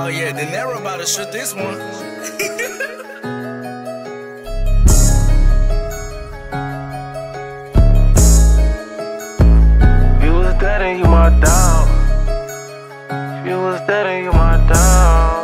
yeah, De Niro about to shoot this one. You was dead and you my dog. You was dead and you my dog.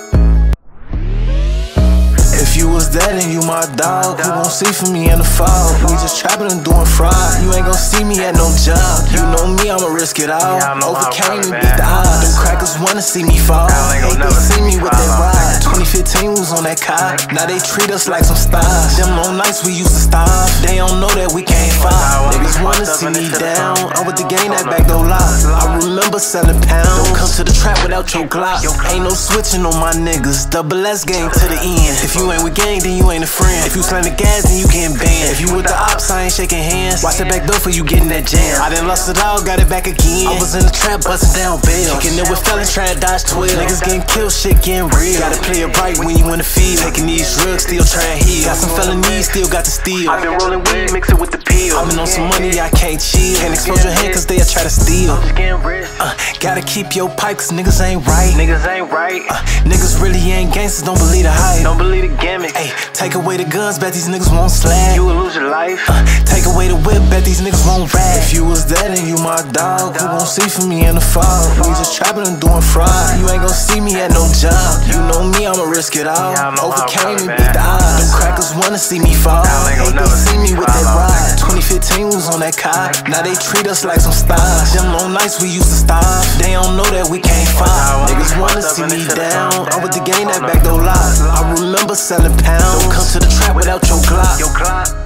If you was dead and you my dog, who gon' see for me in the fall? We just trapping and doing fraud. You ain't gon' see me at no job. You know me, I'ma risk it all. Overcame and beat the odds. Them crackers wanna see me fall. Hate they see me with that ride. 2015 was on that car. Now they treat us like some stars. Them long nights we used to starve. They don't know that we can't fight. Niggas wanna see me down. I'm with the game, that back door lock. I remember selling pounds. Don't come to the trap without your Glock. Ain't no switching on my niggas. Double S game to the end. If you ain't with gang, then you ain't a friend. If you slam the gas, then you getting banned. If you with the ops, I ain't shaking hands. Watch the back door for you getting that jam. I done lost it all, got it back again. I was in the trap, busting down bills. Kicking it with felons, trying to dodge 12. Niggas getting killed, shit getting real. Gotta play it right when you in the field. Taking these drugs, still trying to heal. Got some felonies, still got to steal. I been rolling weed, mix it with the pill. I been on some money, I can't chill. Can't expose your hand cause they'll try to steal. I'm just getting rich. Gotta keep your pipe cause niggas ain't right. Niggas ain't right. Niggas really ain't gangsters, don't believe the hype. Don't believe the gimmick. Ay, take away the guns, bet these niggas won't slag. You will lose your life. Take away the whip, bet these niggas won't rag. If you was dead and you my dog, who gon' see for me in the fall? We just trapping and doing fraud. You ain't gon' see me at no job. You know me, I'ma risk it all. Overcame and beat the odds. Them crackers wanna see me fall. Hate they see me with that ride. 2015 was on that car. Now they treat us like some stars. Them long nights we used to starve. They don't know that we can't fight. Niggas wanna see me down. I'm with the game, that back door lock. I remember selling pounds. Don't come to the trap without your Glock.